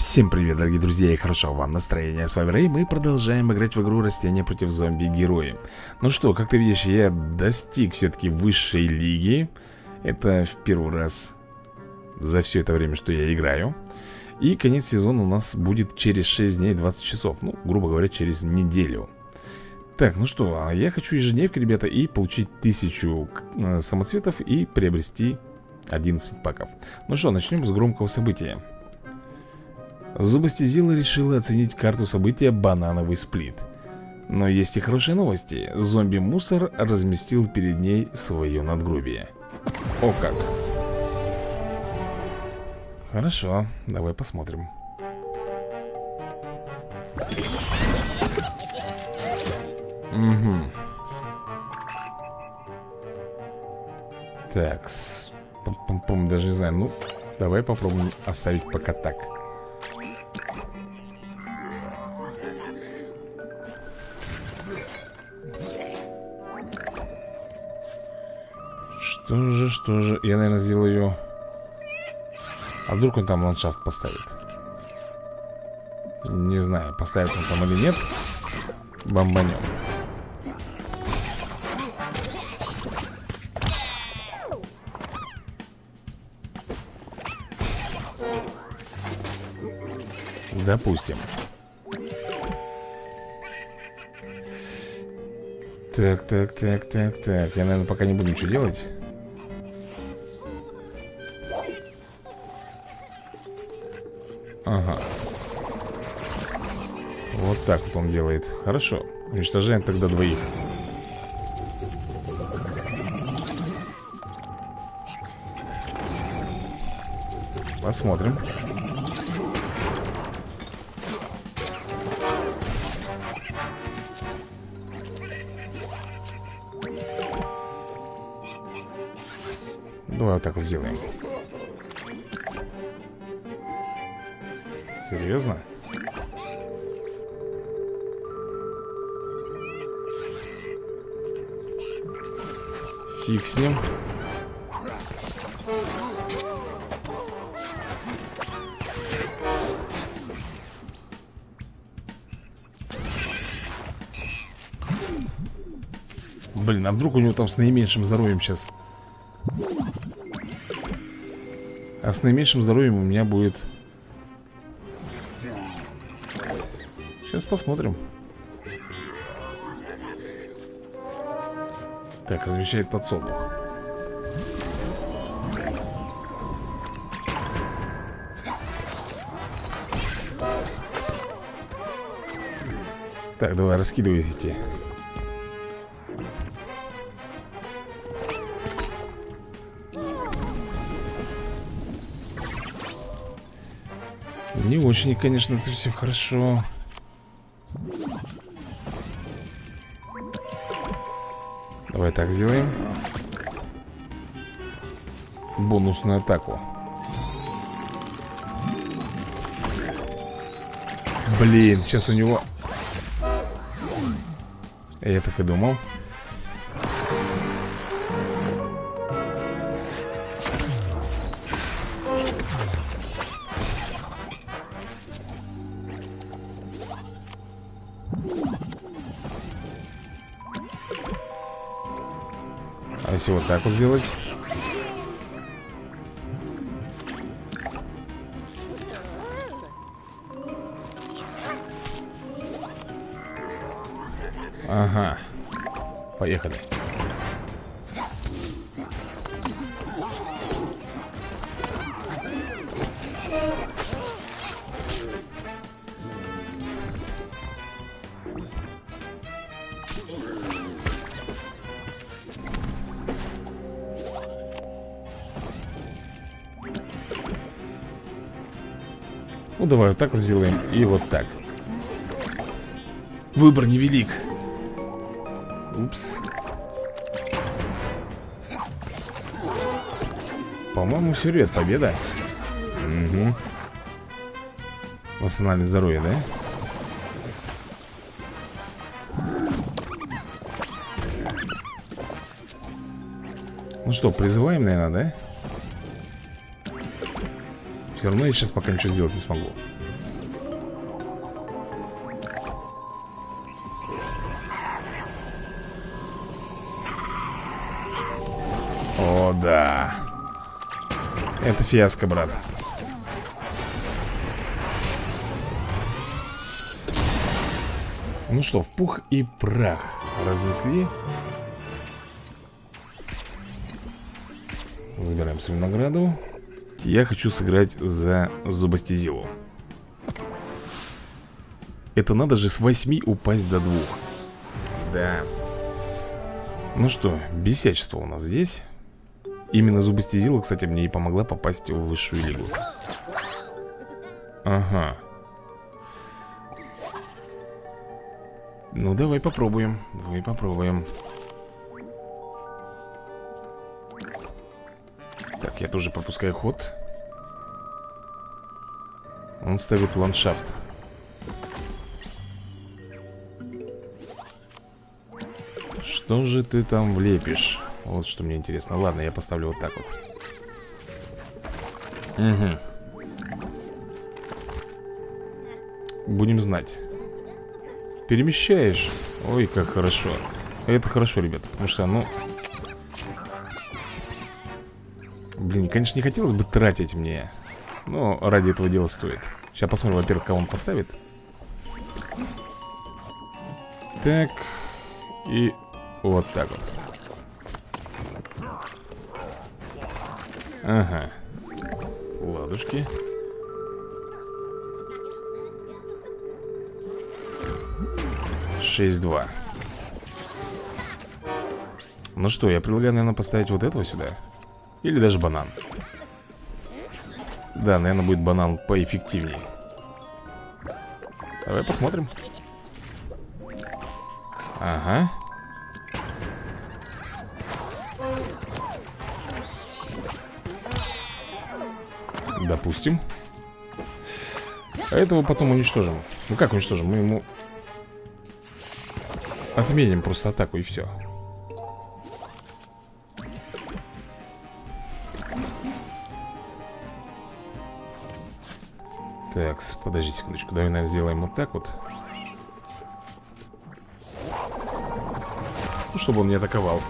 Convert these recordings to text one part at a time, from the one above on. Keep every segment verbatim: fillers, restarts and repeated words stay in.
Всем привет, дорогие друзья, и хорошо вам настроения. С вами Рэй, мы продолжаем играть в игру Растения против зомби-герои. Ну что, как ты видишь, я достиг все-таки высшей лиги. Это в первый раз за все это время, что я играю. И конец сезона у нас будет через шесть дней двадцать часов. Ну, грубо говоря, через неделю. Так, ну что, я хочу ежедневки, ребята, и получить тысячу самоцветов и приобрести одиннадцать паков. Ну что, начнем с громкого события. Зубастезила решила оценить карту события «Банановый сплит». Но есть и хорошие новости. Зомби-мусор разместил перед ней свое надгробие. О как! Хорошо, давай посмотрим. Угу. Так, с... Пум-пум-пум, даже не знаю. Ну, давай попробуем оставить пока так. Что же, что же? Я, наверное, сделаю ее. А вдруг он там ландшафт поставит? Не знаю, поставит он там или нет. Бомбанем. Допустим. Так, так, так, так, так. Я, наверное, пока не буду ничего делать. Ага. Вот так вот он делает. Хорошо. Уничтожаем тогда двоих. Посмотрим. Давай вот так вот сделаем. Серьезно? Фиг с ним. Блин, а вдруг у него там с наименьшим здоровьем сейчас? А с наименьшим здоровьем у меня будет... Сейчас посмотрим. Так, размещает подсолнух. Так, давай, раскидывайте. Не очень, конечно, это все хорошо. Давай так сделаем. Бонусную атаку. Блин, сейчас у него... Я так и думал. А если вот так вот сделать? Ага. Поехали. Ну, давай вот так вот сделаем. И вот так. Выбор невелик. Упс. По-моему, все, ребят, победа. Угу. Восстанавливать здоровье, да? Ну что, призываем, наверное, да? Все равно я сейчас пока ничего сделать не смогу. О, да. Это фиаско, брат. Ну что, в пух и прах разнесли. Забираем свою награду. Я хочу сыграть за Зубастизилу. Это надо же с восьми упасть до двух. Да. Ну что, бесячество у нас здесь. Именно Зубастизила, кстати, мне и помогла попасть в высшую лигу. Ага. Ну, давай попробуем. Давай попробуем. Так, я тоже пропускаю ход. Он ставит ландшафт. Что же ты там влепишь? Вот что мне интересно. Ладно, я поставлю вот так вот. Угу. Будем знать. Перемещаешь. Ой, как хорошо. Это хорошо, ребята, потому что, ну... Блин, конечно, не хотелось бы тратить мне. Но ради этого дела стоит. Сейчас посмотрим, во-первых, кого он поставит. Так. И вот так вот. Ага. Ладушки. шесть два. Ну что, я предлагаю, наверное, поставить вот этого сюда. Или даже банан. Да, наверное, будет банан поэффективнее. Давай посмотрим. Ага. Допустим. А этого потом уничтожим. Ну как уничтожим? Мы ему отменим просто атаку и все. Так, подожди секундочку. Давай, наверное, сделаем вот так вот. Ну, чтобы он не атаковал.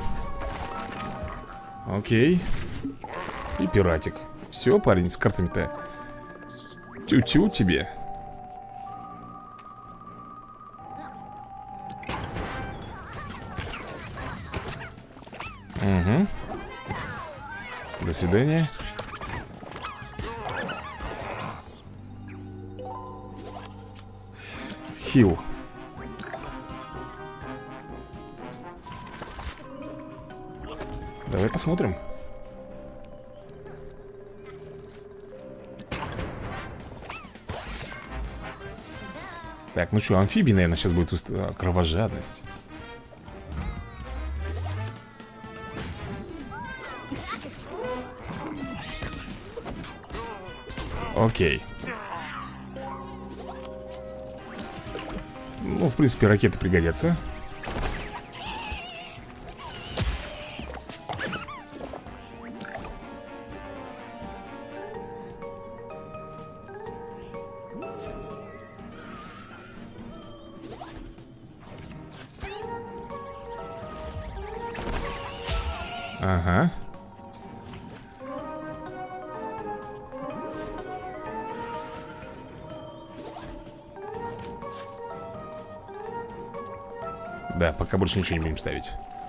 Окей. И пиратик. Все, парень, с картами-то. Тю-тю тебе. Угу. До свидания. Хил. Давай посмотрим. Так, ну что, амфибий, наверное, сейчас будет уст... кровожадность. Окей. Ну, в принципе, ракеты пригодятся. Ага. Да, пока больше ничего не будем ставить.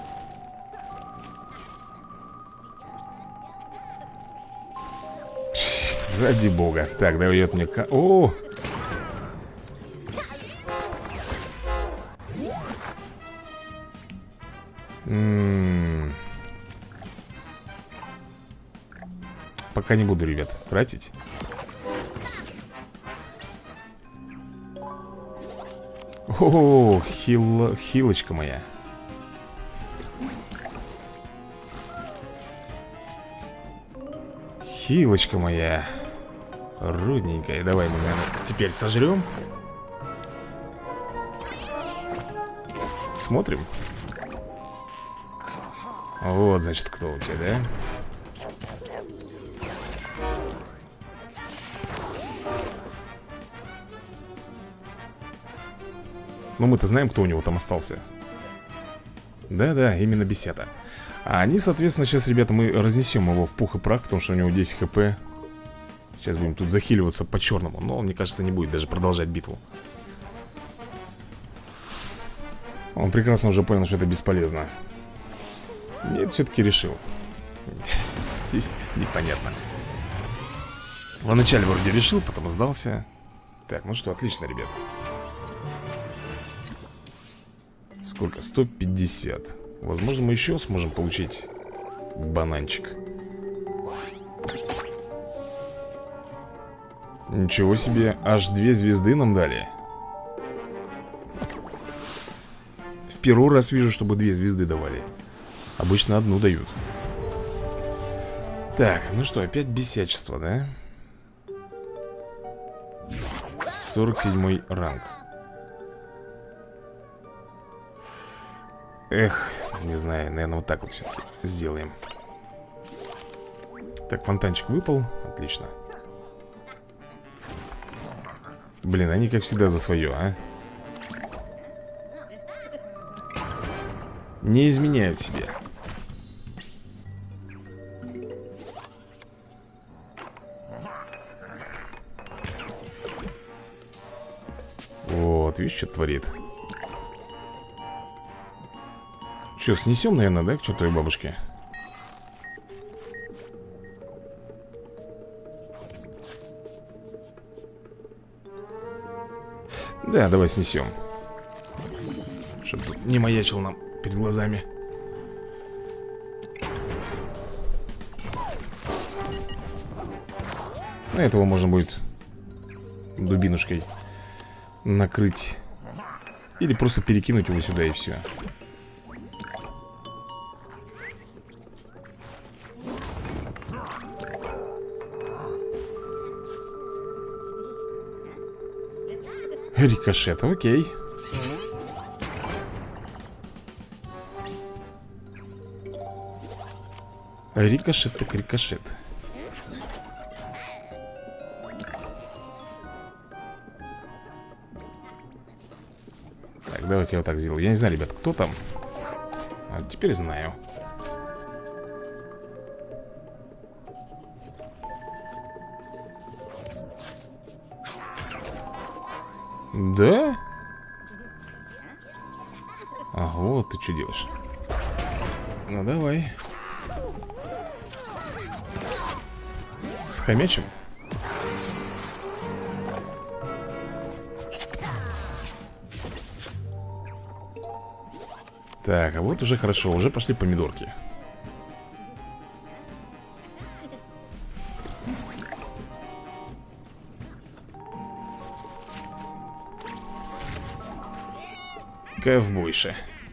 Пш, ради бога. Так, дает мне... О! М-м-м. Пока не буду, ребят, тратить. О, хил... хилочка моя. Хилочка моя. Рудненькая. Давай мы, наверное, теперь сожрем. Смотрим. Вот, значит, кто у тебя, да? Ну, мы-то знаем, кто у него там остался. Да-да, именно бесята. А они, соответственно, сейчас, ребята, мы разнесем его в пух и прах, потому что у него десять хп. Сейчас будем тут захиливаться по-черному. Но он, мне кажется, не будет даже продолжать битву. Он прекрасно уже понял, что это бесполезно. Нет, все-таки решил. Непонятно. Вначале вроде решил, потом сдался. Так, ну что, отлично, ребят. Сколько? сто пятьдесят. Возможно, мы еще сможем получить бананчик. Ничего себе, аж две звезды нам дали. В первый раз вижу, чтобы две звезды давали. Обычно одну дают. Так, ну что, опять бесячество, да? сорок седьмой ранг. Эх, не знаю, наверное, вот так вот все-таки сделаем. Так, фонтанчик выпал, отлично. Блин, они как всегда за свое, а? Не изменяют себе. Вот, видишь, что творит. Че, снесем, наверное, да, к чертовой бабушке? Да, давай снесем. Чтоб тут не маячил нам перед глазами. На этого можно будет дубинушкой накрыть. Или просто перекинуть его сюда и все. Рикошет, окей. Рикошет так рикошет. Так, давай-ка я вот так сделаю. Я не знаю, ребят, кто там. А теперь знаю. Да? А, вот ты что делаешь. Ну давай. Схомячим. Так, а вот уже хорошо, уже пошли помидорки. Ковбойша.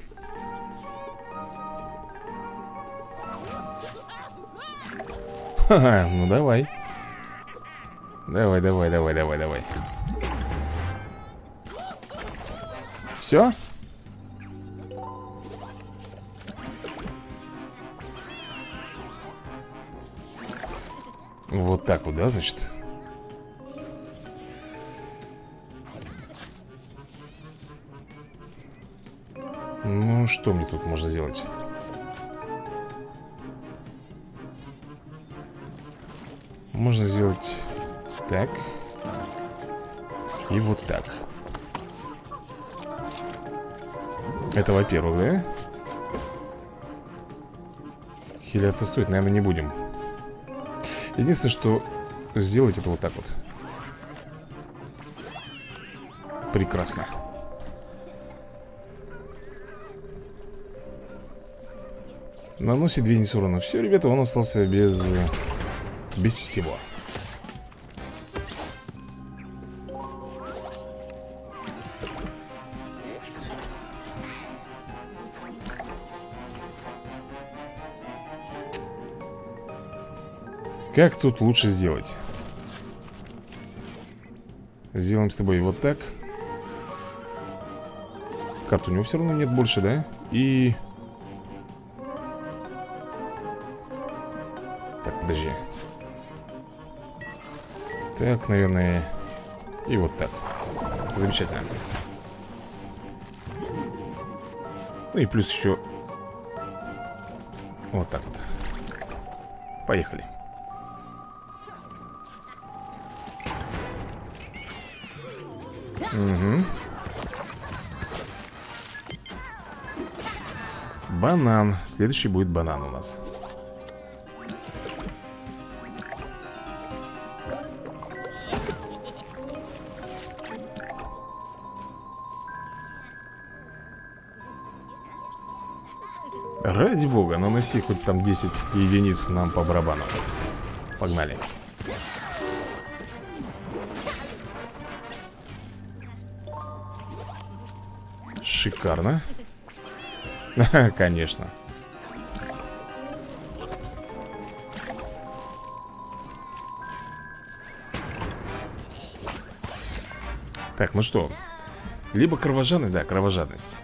Ха-ха, ну давай. Давай, давай, давай, давай, давай. Все? Вот так вот, да, значит? Ну, что мне тут можно сделать? Можно сделать так. И вот так. Это, во-первых, да? Хиляться стоит, наверное, не будем. Единственное, что сделать это вот так вот. Прекрасно. Наносит две единицы урона. Все, ребята, он остался без... Без всего. Как тут лучше сделать? Сделаем с тобой вот так. Карт у него все равно нет больше, да? И... Так, подожди. Так, наверное. И вот так. Замечательно. Ну и плюс еще Вот так вот. Поехали. Угу. Банан. Следующий будет банан у нас. Ради бога, наноси хоть там десять единиц нам по барабану. Погнали. Шикарно. Конечно. Так, ну что? Либо кровожадность, да, кровожадность.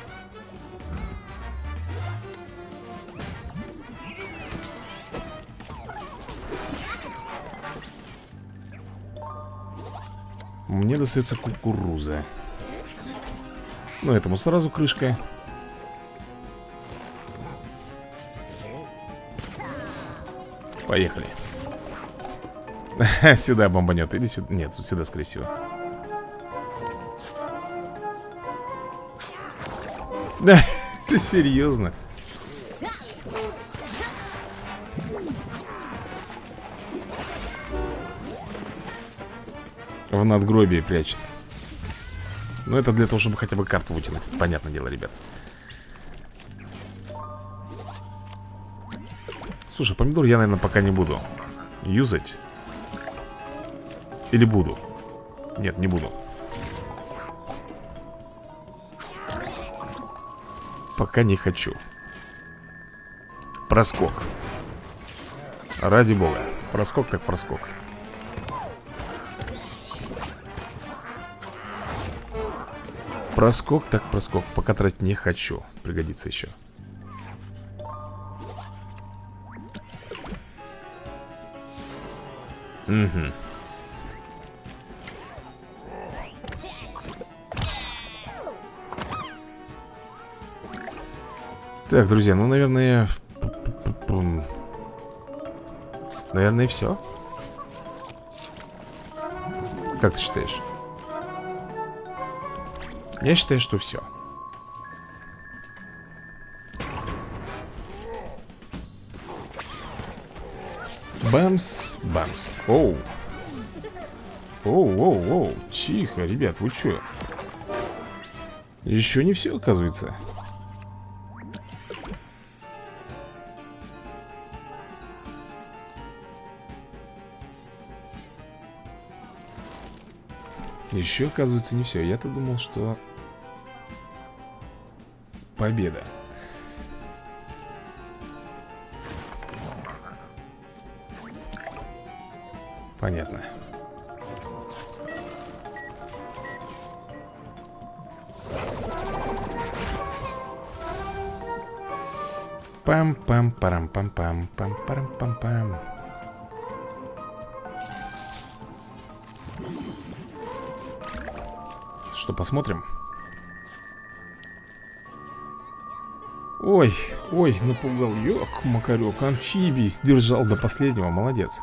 Мне достается кукуруза. Ну, этому сразу крышка. Поехали. Сюда бомбанет. Или сюда. Нет, сюда, скорее всего. Да, серьезно. В надгробии прячет. Ну, это для того, чтобы хотя бы карту вытянуть. Это понятное дело, ребят. Слушай, помидор я, наверное, пока не буду юзать. Или буду? Нет, не буду. Пока не хочу. Проскок. Ради бога. Проскок так проскок. Проскок так проскок. Пока тратить не хочу. Пригодится еще. Угу. Так, друзья, ну, наверное... Наверное, все. Как ты считаешь? Я считаю, что все. Бамс, бамс. Оу. Оу, оу, оу. Тихо, ребят, вы что? Еще не все, оказывается. Еще, оказывается, не все. Я-то думал, что... Победа. Понятно. Пам-пам-парам-пам-пам. Пам-парам-пам-пам. Что, посмотрим? Ой, ой, напугал. Ёк, макарёк, амфибий. Держал до последнего, молодец.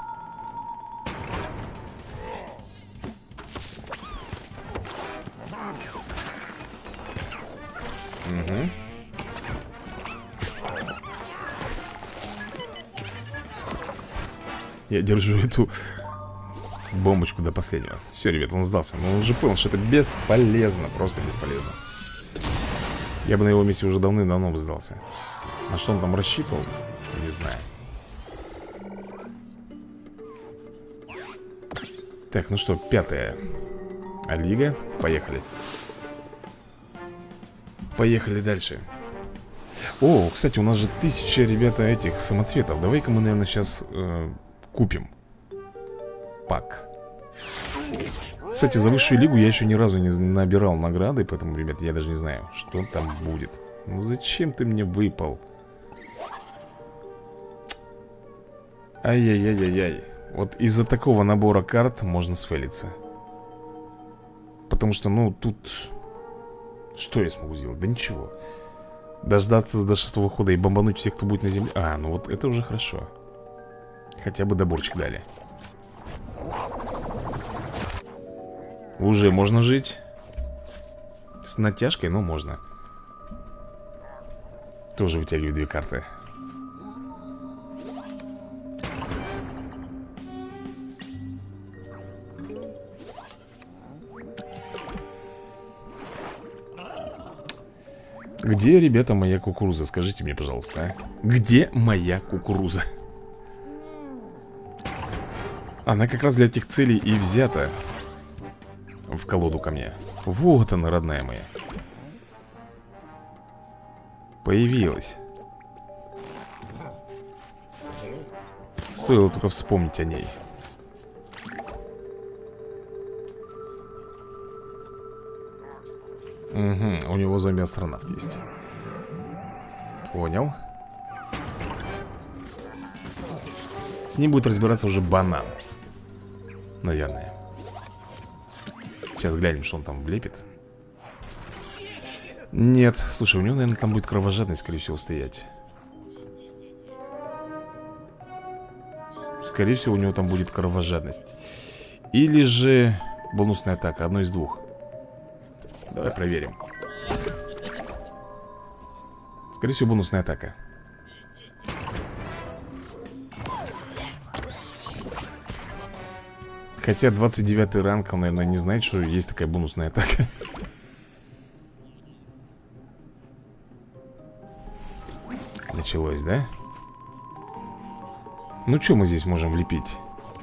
Угу. Я держу эту бомбочку до последнего. Все, ребят, он сдался. Но он уже понял, что это бесполезно. Просто бесполезно. Я бы на его месте уже давным-давно бы сдался. На что он там рассчитывал? Не знаю. Так, ну что, пятая лига. Поехали. Поехали дальше. О, кстати, у нас же тысяча, ребята, этих самоцветов. Давай-ка мы, наверное, сейчас э, купим пак. Кстати, за высшую лигу я еще ни разу не набирал награды. Поэтому, ребят, я даже не знаю, что там будет. Ну зачем ты мне выпал? Ай-яй-яй-яй-яй. Вот из-за такого набора карт можно сфейлиться. Потому что, ну, тут... Что я смогу сделать? Да ничего. Дождаться до шестого хода и бомбануть всех, кто будет на земле. А, ну вот это уже хорошо. Хотя бы доборчик дали. Уже можно жить. С натяжкой, но можно. Тоже вытягиваю две карты. Где, ребята, моя кукуруза? Скажите мне, пожалуйста, а? Где моя кукуруза? Она как раз для этих целей и взята в колоду ко мне. Вот она, родная моя. Появилась. Стоило только вспомнить о ней. Угу, у него зомби-астронавт есть. Понял. С ним будет разбираться уже банан. Наверное. Сейчас глянем, что он там влепит. Нет, слушай, у него, наверное, там будет кровожадность, скорее всего, стоять. Скорее всего, у него там будет кровожадность. Или же бонусная атака, одно из двух. Давай проверим. Скорее всего, бонусная атака. Хотя двадцать девятый ранг, он, наверное, не знает, что есть такая бонусная атака. Началось, да? Ну, что мы здесь можем влепить?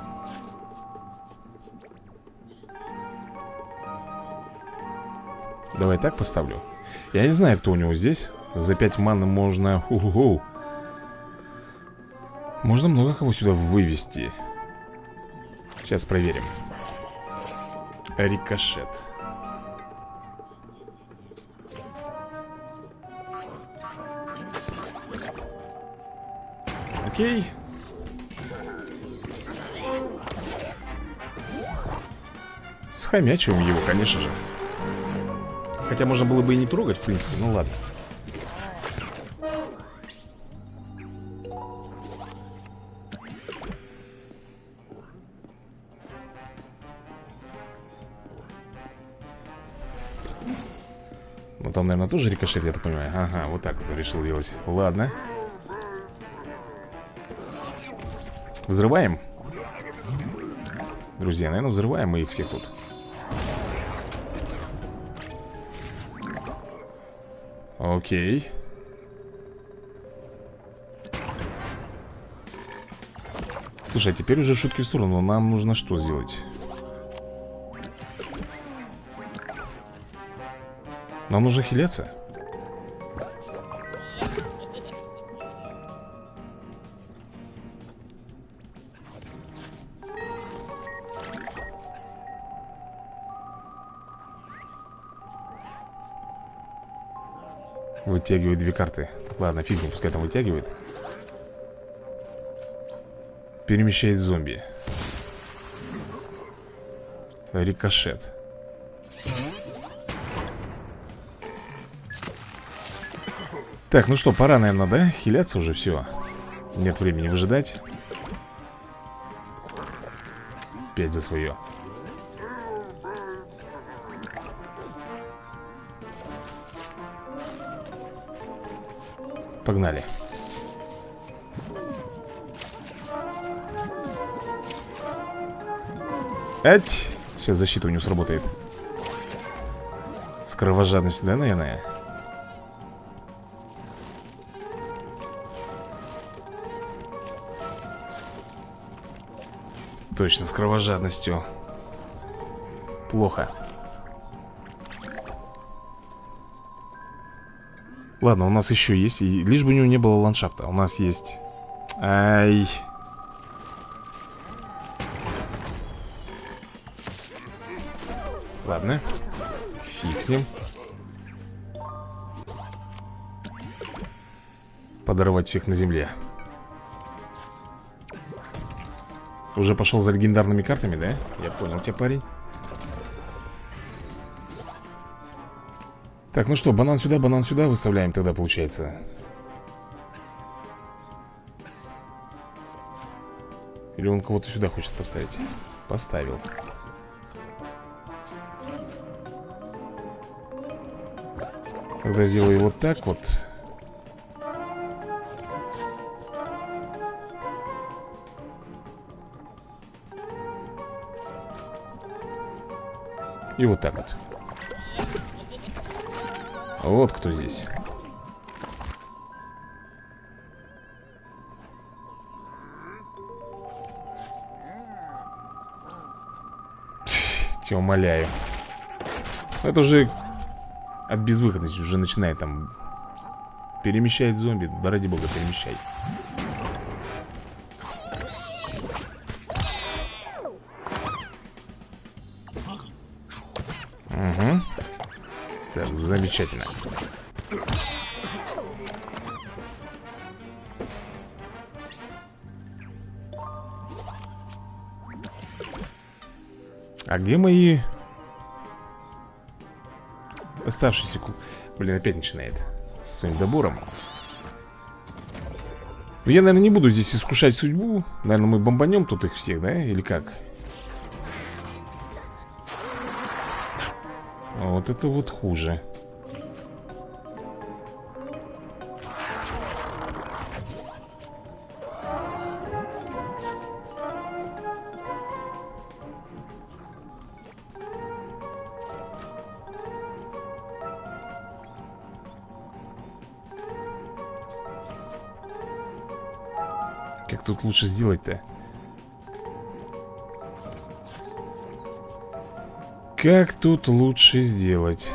Давай так поставлю. Я не знаю, кто у него здесь. За пять маны можно... Ху-ху-ху. Можно много кого сюда вывести. Сейчас проверим. Рикошет. Окей. Схомячиваем его, конечно же. Хотя можно было бы и не трогать, в принципе, ну ладно. Ну там, наверное, тоже рикошет, я так понимаю. Ага, вот так вот решил делать. Ладно. Взрываем. Друзья, наверное, взрываем мы их всех тут. Окей. Слушай, а теперь уже шутки в сторону. Нам нужно что сделать? Нам нужно хиляться. Вытягивает две карты. Ладно, фиг с ним, пускай там вытягивает. Перемещает зомби. Рикошет. Так, ну что, пора, наверное, да? Хиляться уже, все. Нет времени выжидать. Опять за свое. Погнали. Эть! Сейчас защита у него сработает. С кровожадностью, да, наверное? Точно, с кровожадностью. Плохо. Ладно, у нас еще есть. И лишь бы у него не было ландшафта. У нас есть. Ай. Ладно. Фиг с ним. Подорвать всех на земле. Уже пошел за легендарными картами, да? Я понял тебя, парень. Так, ну что, банан сюда, банан сюда выставляем тогда, получается. Или он кого-то сюда хочет поставить? Поставил. Тогда сделаю вот так вот. И вот так вот. Вот кто здесь. Тебя умоляю. Это уже от безвыходности уже начинает там перемещать зомби. Да ради бога, перемещай. Угу. Так, замечательно. А где мои оставшиеся ку... Блин, опять начинает со своим добором. Я, наверное, не буду здесь искушать судьбу. Наверное, мы бомбанем тут их всех, да? Или как? Вот это вот хуже. Как тут лучше сделать-то? Как тут лучше сделать?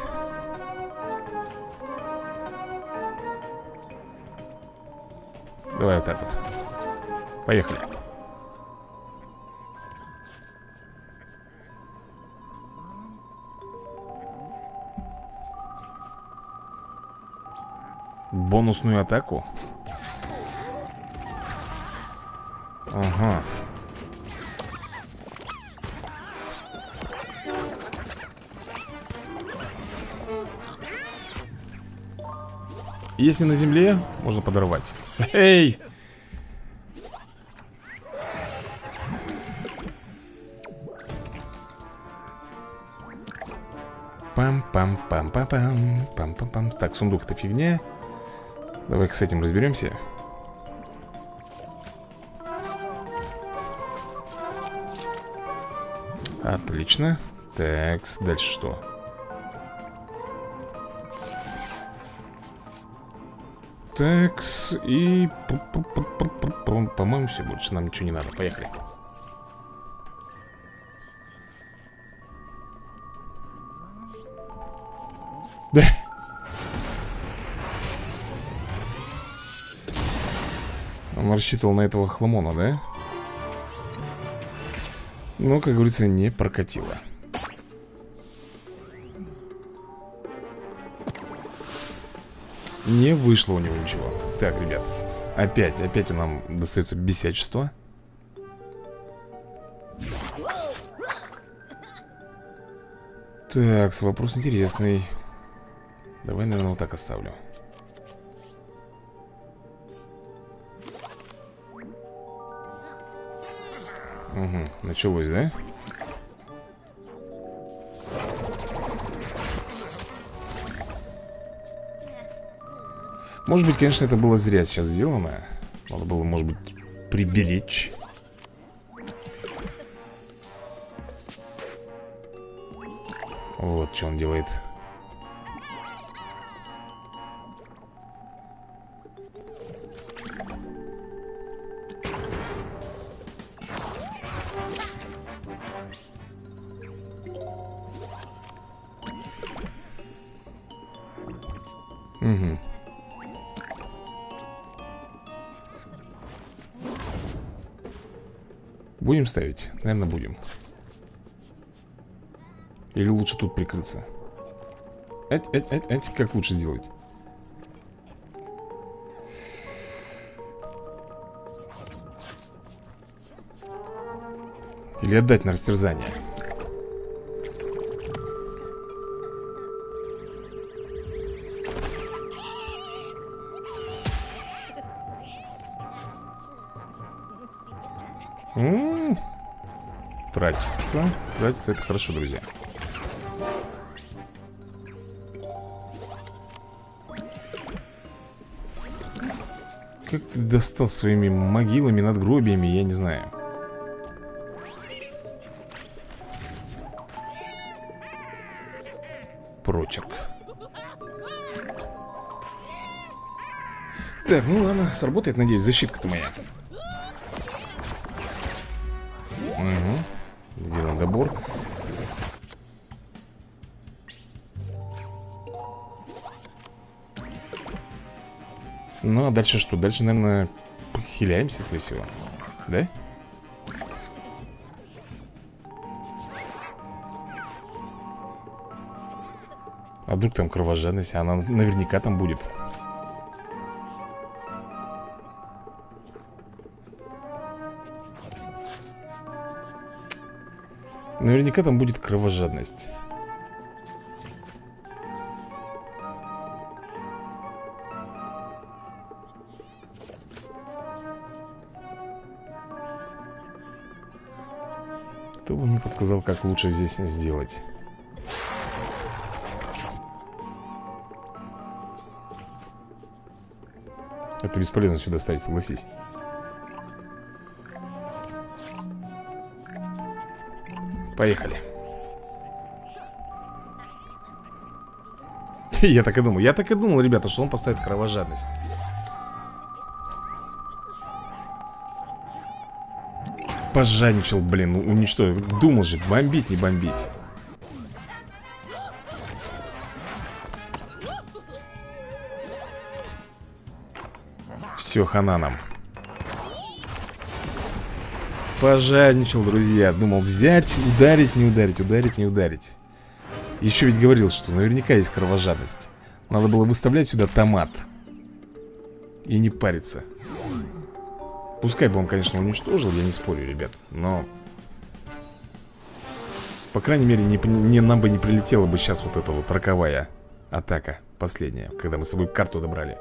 Давай вот так вот. Поехали. Бонусную атаку? Ага. Если на земле, можно подорвать. Эй! Пам-пам-пам-пам-пам. Пам-пам-пам. Так, сундук — это фигня. Давай-ка с этим разберемся. Отлично. Так, дальше что? Такс, и... По-моему, все, больше нам ничего не надо. Поехали. Да. Он рассчитывал на этого хламона, да? Но, как говорится, не прокатило. Не вышло у него ничего. Так, ребят, опять, опять нам достается бесячество. Так, вопрос интересный. Давай, наверное, вот так оставлю. Угу, началось, да? Может быть, конечно, это было зря сейчас сделано. Надо было, может быть, приберечь. Вот что он делает. Угу. Будем ставить? Наверное, будем. Или лучше тут прикрыться? Ать, ать, ать, ать. Как лучше сделать? Или отдать на растерзание? М-м-м. Тратится. Тратится, это хорошо, друзья. Как ты достал своими могилами, надгробиями, я не знаю. Прочерк. Так, ну ладно, сработает, надеюсь, защитка-то моя. Угу. Сделаем добор. Ну, а дальше что? Дальше, наверное, хиляемся, скорее всего. Да? А вдруг там кровожадность? Она наверняка там будет. Наверняка там будет кровожадность. Кто бы мне подсказал, как лучше здесь сделать? Это бесполезно сюда ставить, согласись. Поехали. Я так и думал, я так и думал, ребята, что он поставит кровожадность. Пожадничал, блин, уничтожил. Думал же, бомбить, не бомбить. Все, хана нам. Пожадничал, друзья. Думал взять, ударить, не ударить, ударить, не ударить. Еще ведь говорил, что наверняка есть кровожадность. Надо было выставлять сюда томат и не париться. Пускай бы он, конечно, уничтожил, я не спорю, ребят. Но, по крайней мере, не, не, нам бы не прилетела бы сейчас вот эта вот роковая атака. Последняя, когда мы с собой карту добрали.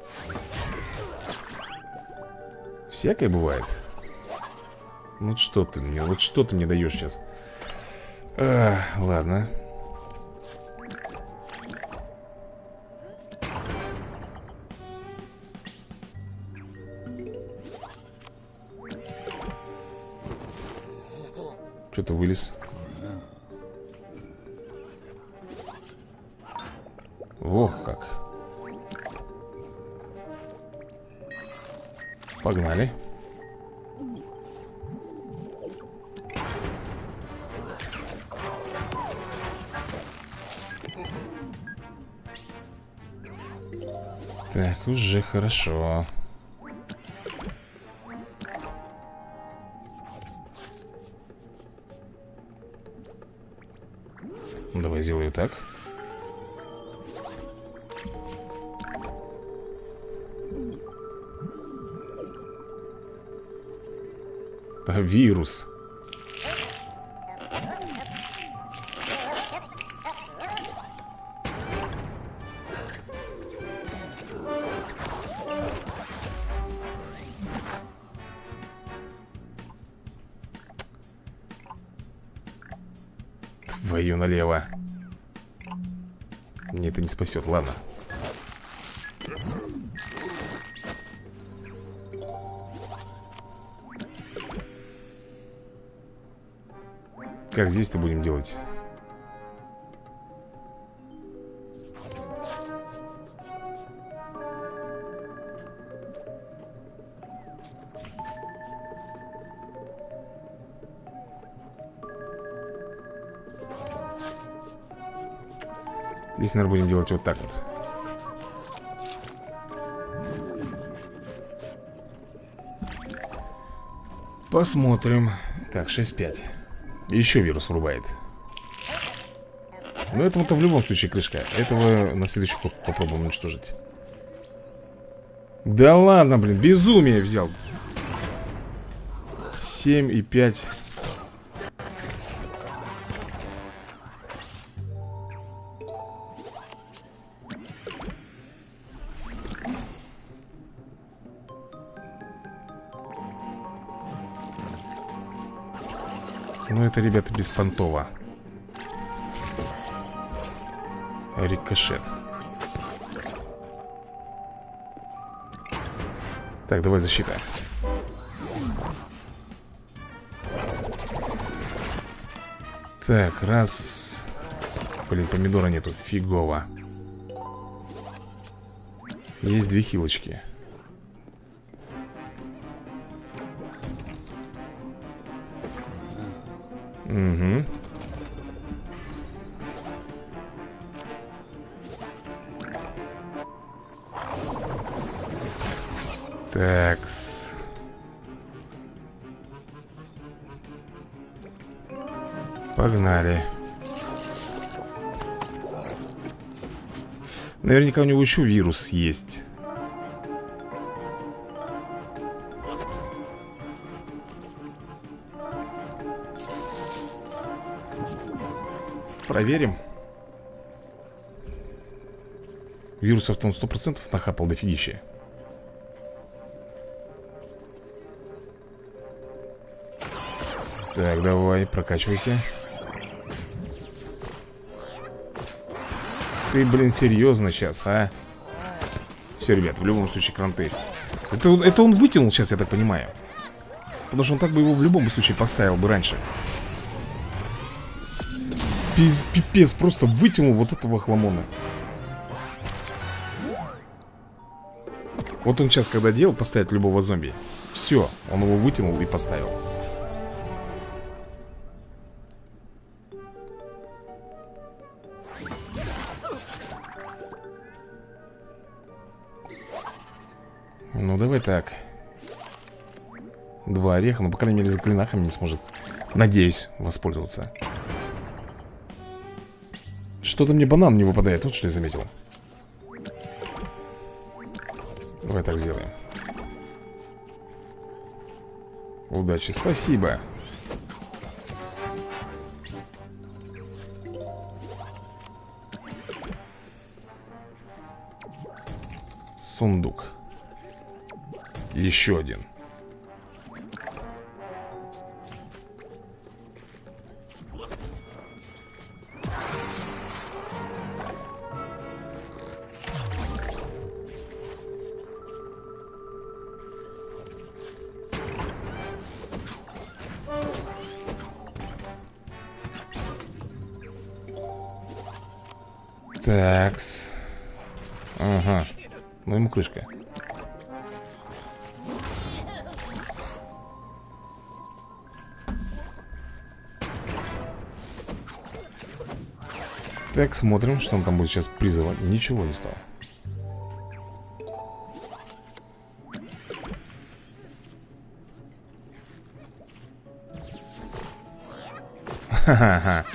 Всякое бывает. Вот что ты мне, вот что ты мне даешь сейчас? А, ладно. Что-то вылез. Ох, как. Погнали. Так, уже хорошо. Давай сделаю так. А, вирус. Твою налево. Мне это не спасет, ладно. Как здесь-то будем делать? Здесь, наверное, будем делать вот так вот. Посмотрим. Так, шесть пять. Еще вирус врубает. Но этому-то в любом случае крышка. Этого на следующий ход попробуем уничтожить. Да ладно, блин, безумие взял. семь и пять. Ну это, ребята, беспонтово. Рикошет. Так, давай защита. Так, раз. Блин, помидора нету, фигово. Есть две хилочки. Угу. Такс. Погнали. Наверняка у него еще вирус есть. Проверим. Вирусов-то он сто процентов нахапал дофигища. Так, давай, прокачивайся. Ты, блин, серьезно сейчас, а? Все, ребят, в любом случае кранты. Это, это он вытянул сейчас, я так понимаю. Потому что он так бы его в любом случае поставил бы раньше. Пиз, пипец, просто вытянул вот этого хламона. Вот он сейчас, когда делал поставить любого зомби, все, он его вытянул и поставил. Ну, давай так. Два ореха, ну, по крайней мере, заклинахами не сможет, надеюсь, воспользоваться. Что-то мне банан не выпадает, вот что я заметил. Давай так сделаем. Удачи, спасибо. Сундук. Еще один. Такс. Ага. Ну ему крышка. Так, смотрим, что он там будет сейчас призывать. Ничего не стало. Ха-ха-ха.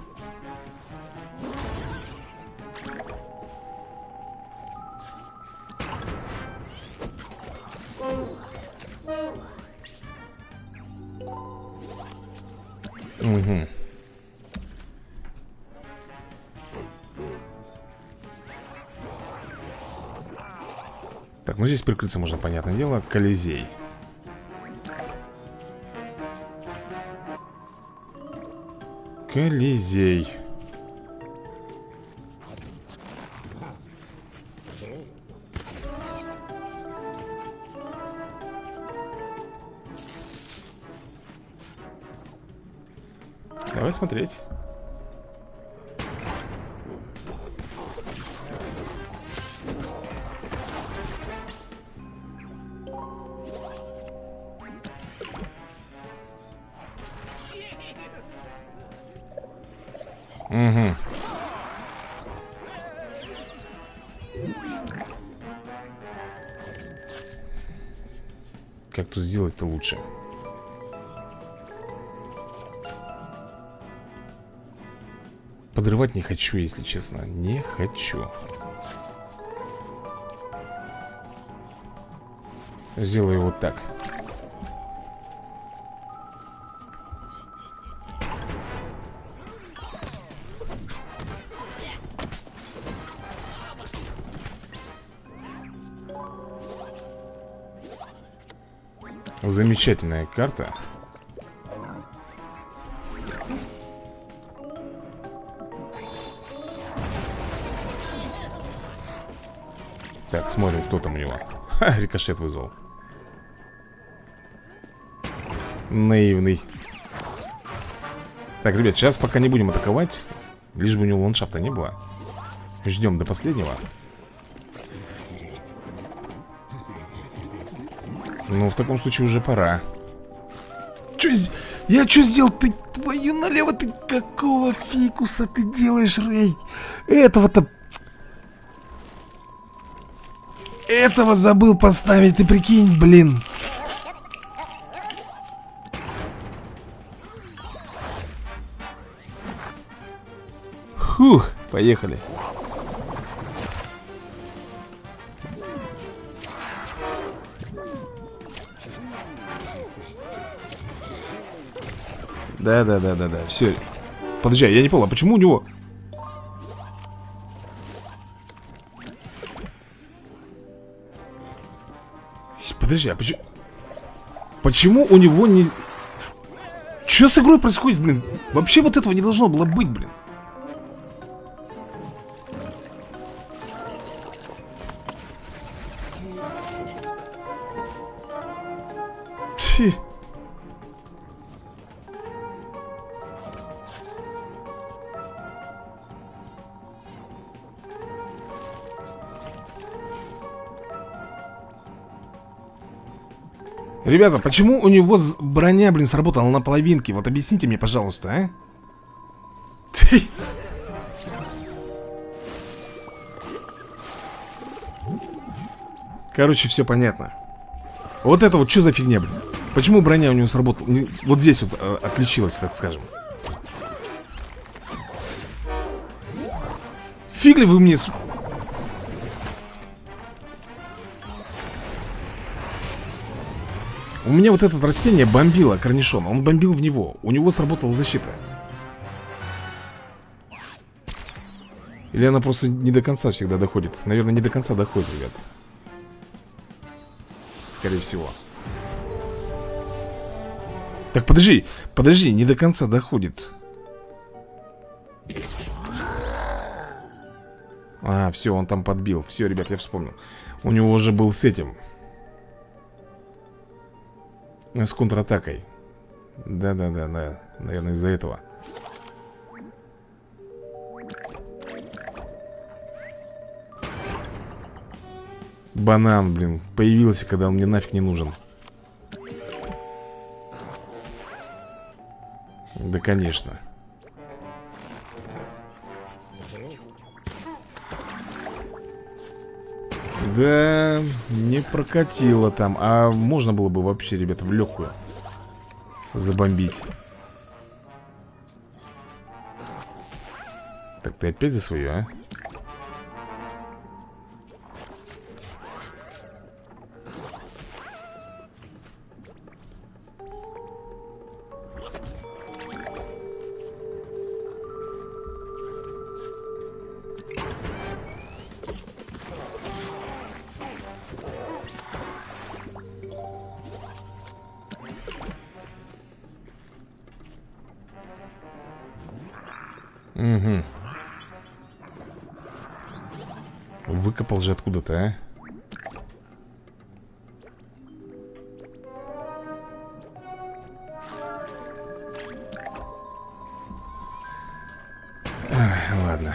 Угу. Так, ну здесь прикрыться можно, понятное дело. Колизей. Колизей. Давай смотреть. Угу. Как тут сделать-то лучше? Подрывать не хочу, если честно. Не хочу. Сделаю вот так. Замечательная карта. Так, смотрим, кто там у него. Ха, рикошет вызвал. Наивный. Так, ребят, сейчас пока не будем атаковать. Лишь бы у него ландшафта не было. Ждем до последнего. Ну, в таком случае уже пора. Чё, я что сделал? Ты, твою налево, ты какого фикуса ты делаешь, Рэй? Этого-то... Этого забыл поставить, ты прикинь, блин. Фух, поехали. Да, да, да, да, да, все. Подожди, я не понял, а почему у него... Подожди, а почему... Почему у него не... Что с игрой происходит, блин? Вообще вот этого не должно было быть, блин. Фи. Ребята, почему у него броня, блин, сработала на половинке? Вот объясните мне, пожалуйста, а? Короче, все понятно. Вот это вот что за фигня, блин? Почему броня у него сработала? Вот здесь вот э, отличилась, так скажем. Фиг ли вы мне... С... У меня вот это растение бомбило корнишон. Он бомбил в него. У него сработала защита. Или она просто не до конца всегда доходит? Наверное, не до конца доходит, ребят. Скорее всего. Так, подожди, подожди, не до конца доходит. А, все, он там подбил. Все, ребят, я вспомнил. У него уже был с этим. С контратакой. Да-да-да, да. Наверное, из-за этого. Банан, блин, появился, когда он мне нафиг не нужен. Да, конечно. Да, не прокатило там. А можно было бы вообще, ребята, в легкую забомбить. Так, ты опять за свое, а? Угу. Выкопал же откуда-то, а? Ах, ладно.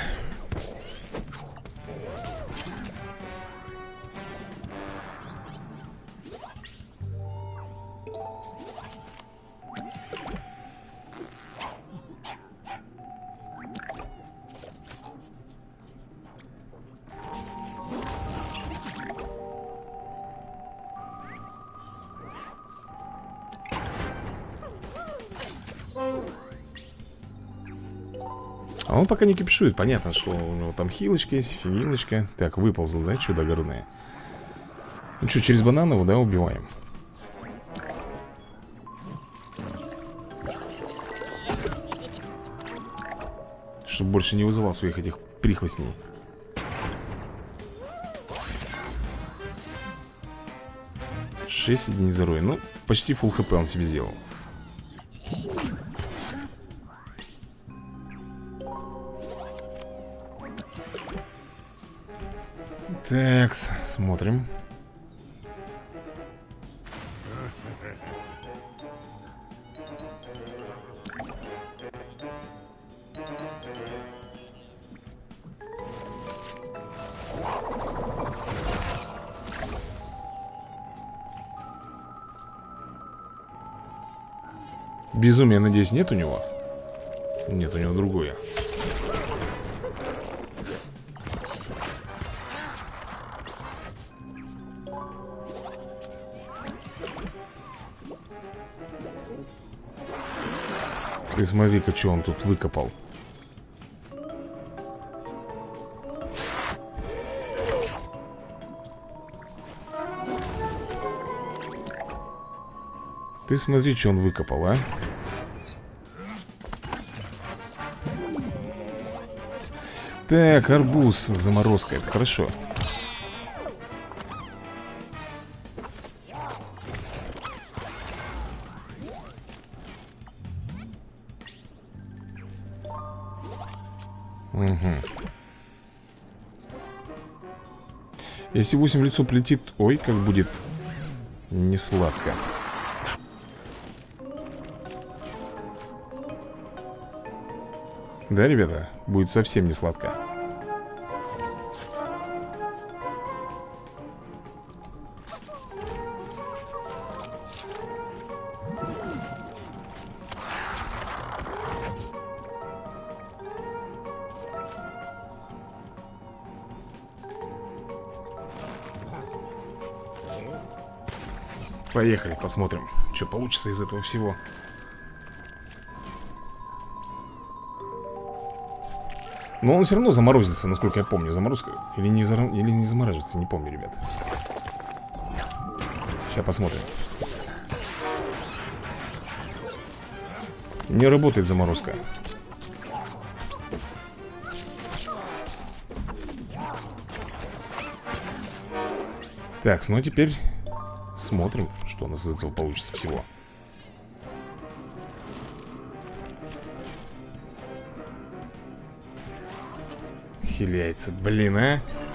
А он пока не кипишует. Понятно, что у него там хилочка есть, фигилочка. Так, выползл, да, чудо огородное. Ну что, через банан его, да, убиваем. Чтобы больше не вызывал своих этих прихвостней. шесть единиц здоровья. Ну, почти фулл хп он себе сделал. Такс, смотрим. Безумия, надеюсь, нет у него? Нет, у него другое. Ты смотри-ка, что он тут выкопал. Ты смотри, что он выкопал, а? Так, арбуз, заморозка, это хорошо. Угу. Если восемь в лицо полетит, ой, как будет не сладко. Да, ребята, будет совсем не сладко. Поехали, посмотрим, что получится из этого всего. Но он все равно заморозится, насколько я помню. Заморозка или не, зар... или не замораживается, не помню, ребят. Сейчас посмотрим. Не работает заморозка. Так, ну а теперь смотрим, что у нас из этого получится всего. Хиляется, блин, а?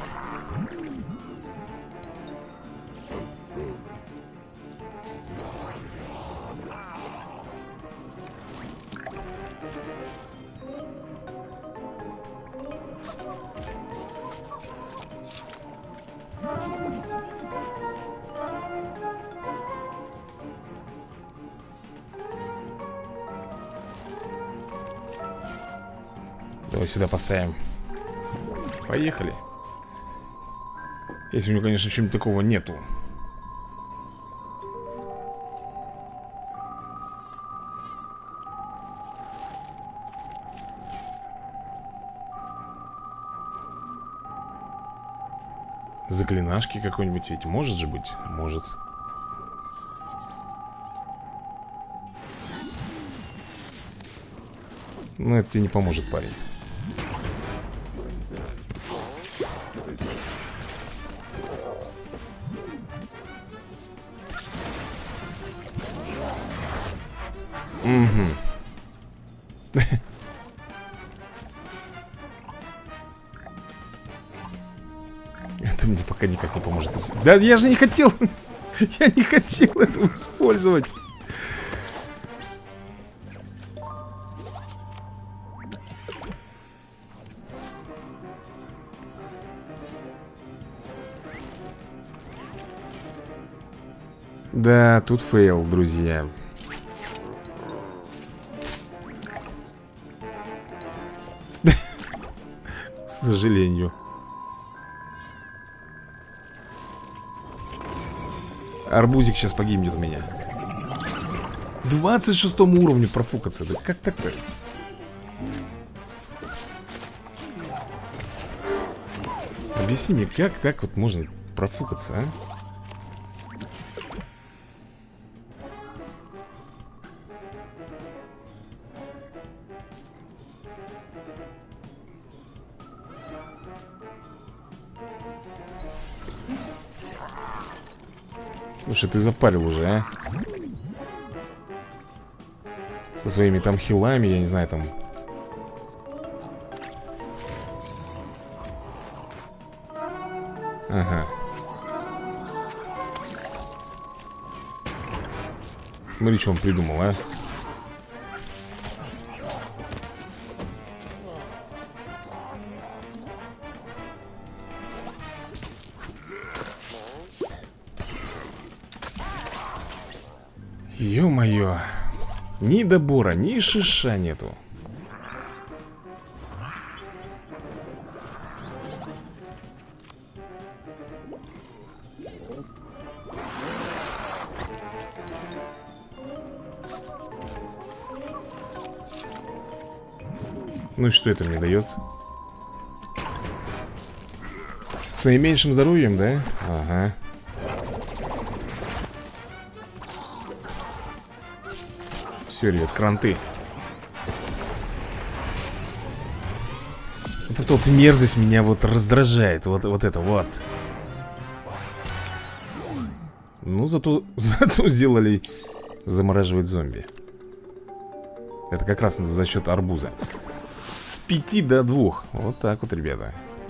Давай сюда поставим. Поехали. Если у него, конечно, чего-нибудь такого нету. Заклинашки какой-нибудь ведь может же быть? Может. Но это тебе не поможет, парень. Угу. Это мне пока никак не поможет. Да я же не хотел. Я не хотел этого использовать. Да, тут фейл, друзья. К сожалению. Арбузик сейчас погибнет у меня. двадцать шестому уровню профукаться. Да как так-то? Объясни мне, как так вот можно профукаться, а? Слушай, ты запарил уже, а? Со своими там хилами, я не знаю, там. Ага. Смотри, что он придумал, а? Ё-моё. Ни добора, ни шиша нету. Ну и что это мне дает? С наименьшим здоровьем, да? Ага. Все, ребят, кранты. Вот эта вот мерзость меня вот раздражает. Вот, вот это вот. Ну, зато, зато сделали замораживать зомби. Это как раз за счет арбуза. С пяти до двух. Вот так вот, ребята.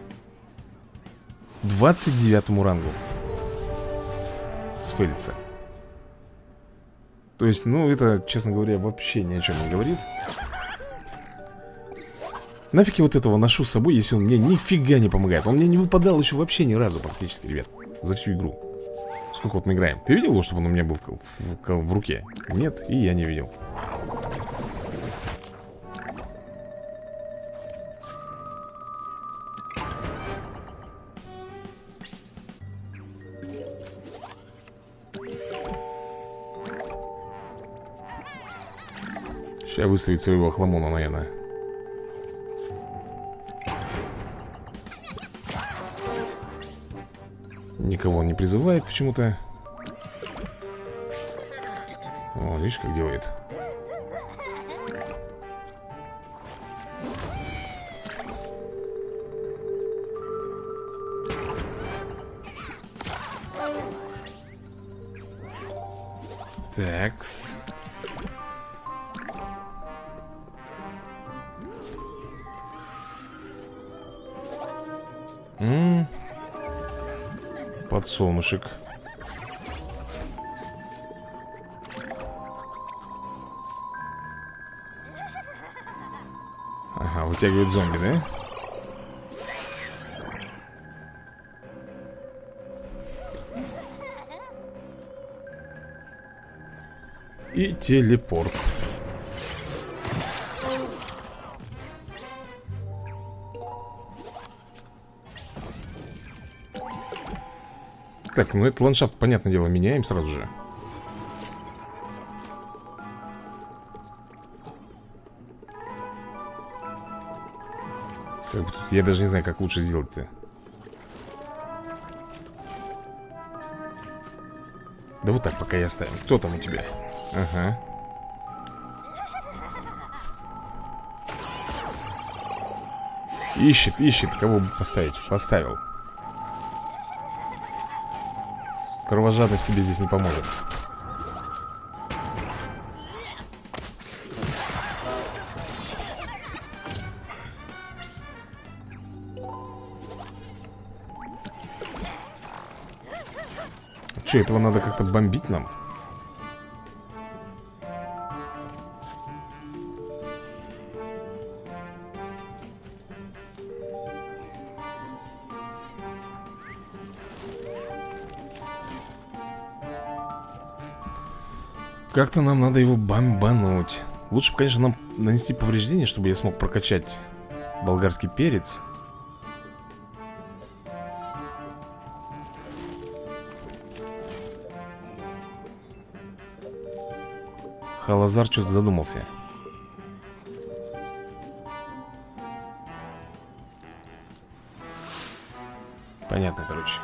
двадцать девятому рангу сфейлится. То есть, ну, это, честно говоря, вообще ни о чем не говорит. Нафиг я вот этого ношу с собой, если он мне нифига не помогает. Он мне не выпадал еще вообще ни разу практически, ребят. За всю игру. Сколько вот мы играем? Ты видел, чтобы он у меня был в, в, в, в руке? Нет, и я не видел. Сейчас выставить своего хламона, наверное. Никого он не призывает почему-то. О, видишь, как делает. Такс. М-м. Подсолнушек. Ага, вытягивает зомби, да? И телепорт. Так, ну этот ландшафт, понятное дело, меняем сразу же. Как бы тут, я даже не знаю, как лучше сделать-то. Да вот так пока и оставим. Кто там у тебя? Ага. Ищет, ищет, кого бы поставить. Поставил. Кровожадность тебе здесь не поможет. Че, этого надо как-то бомбить нам? Как-то нам надо его бомбануть. Лучше бы, конечно, нам нанести повреждение, чтобы я смог прокачать болгарский перец. Халазар что-то задумался. Понятно, короче.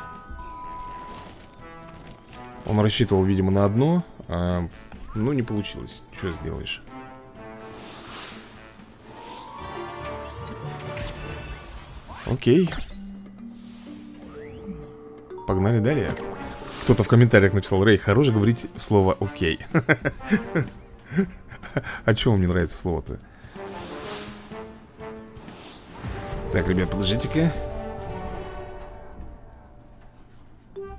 Он рассчитывал, видимо, на одно, а, ну, не получилось. Что сделаешь? Окей. Погнали далее. Кто-то в комментариях написал: Рэй, хорош говорить слово «окей». А чего мне нравится слово-то? Так, ребят, подождите-ка.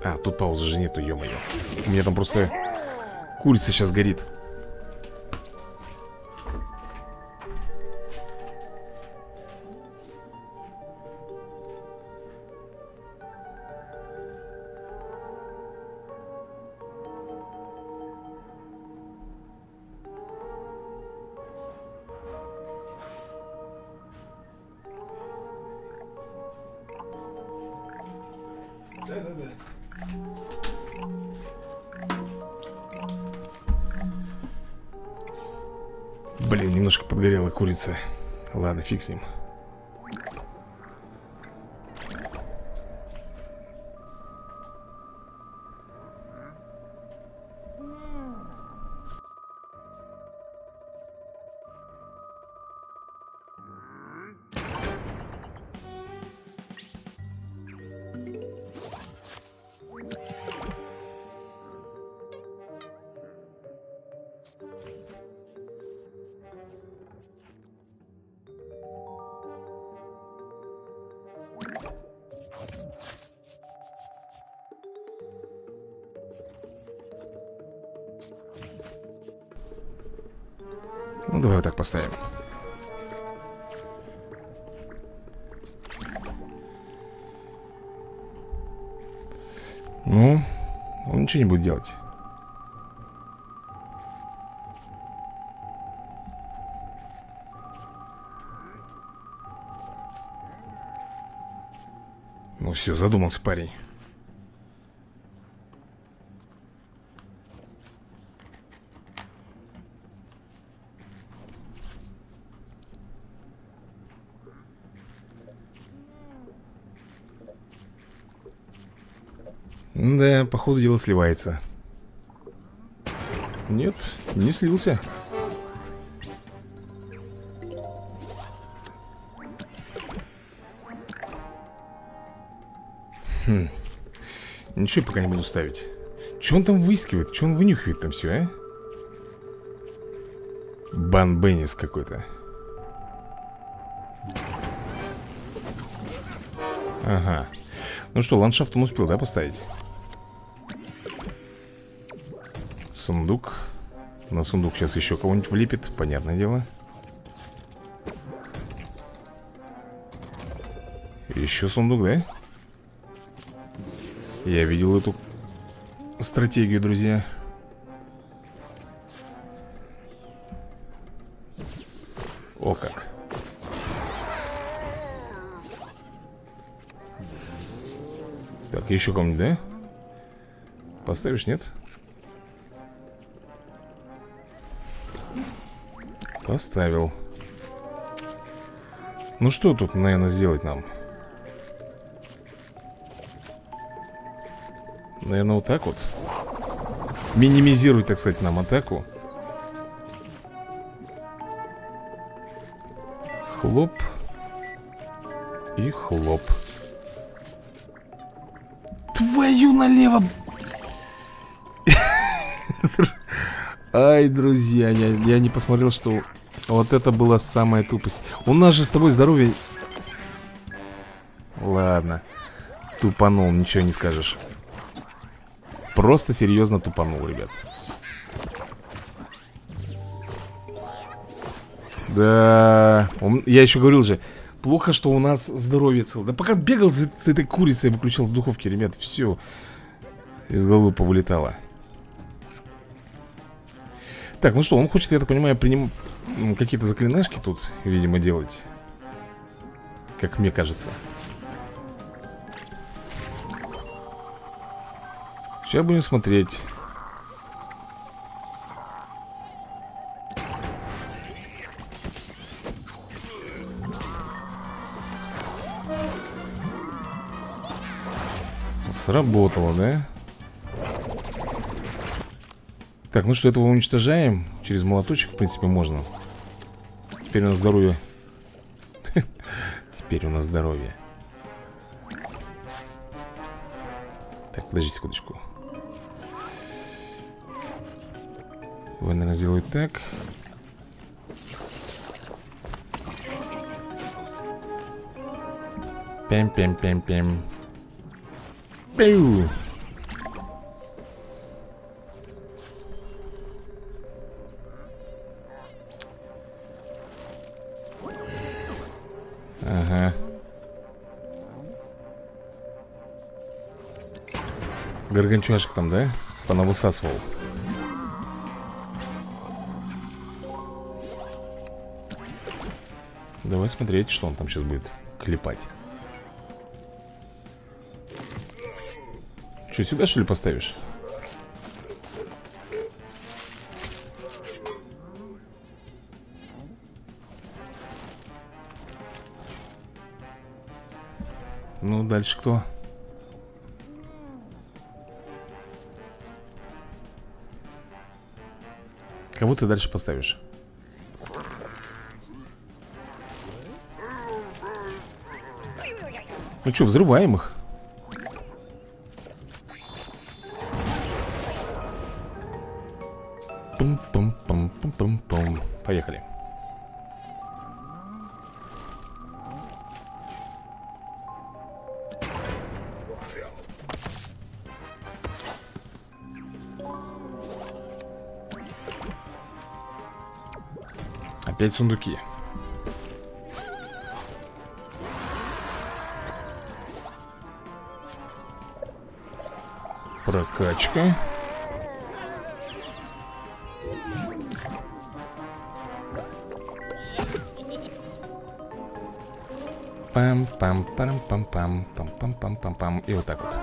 А, тут паузы же нету, ё-моё. У меня там просто курица сейчас горит. Да-да-да. Блин, немножко подгорела курица. Ладно, фиг с ним. Ну, давай вот так поставим. Ну, он ничего не будет делать. Ну все, задумался парень. Да, по ходу дела сливается. Нет, не слился. Хм. Ничего пока не буду ставить. Че он там выискивает? Че он вынюхивает там все, а? Бан Беннис какой-то. Ага. Ну что, ландшафт он успел, да, поставить? Сундук. На сундук сейчас еще кого-нибудь влепит, понятное дело. Еще сундук, да? Я видел эту стратегию, друзья. О как. Так, еще кому-нибудь, да? Поставишь, нет? Поставил. Ну что тут, наверное, сделать нам? Наверное, вот так вот. Минимизируй, так сказать, нам атаку. Хлоп. И хлоп. Твою налево. Ай, друзья, я, я не посмотрел, что вот это была самая тупость. У нас же с тобой здоровье. Ладно. Тупанул, ничего не скажешь. Просто серьезно тупанул, ребят. Да, он, я еще говорил же, плохо, что у нас здоровье целое. Да пока бегал за, за этой курицей, выключал в духовке, ребят, все из головы повылетало. Так, ну что, он хочет, я так понимаю, приним... какие-то заклинашки тут, видимо, делать. Как мне кажется. Сейчас будем смотреть. Сработало, да? Так, ну что, этого уничтожаем. Через молоточек, в принципе, можно. Теперь у нас здоровье. Теперь у нас здоровье. Так, подожди секундочку. Вы, наверное, сделают так. Пям-пям-пям-пям. Пиу. Гаргантюашек там, да? Понавысасывал. Давай смотреть, что он там сейчас будет клепать. Что, сюда что ли поставишь? Ну, дальше кто? Кого ты дальше поставишь? Ну что, взрываем их. Пум-пум-пум-пум-пум-пум. Поехали. Опять сундуки. Прокачка. Пам-пам-парам-пам-пам-пам-пам-пам-пам. И вот так вот.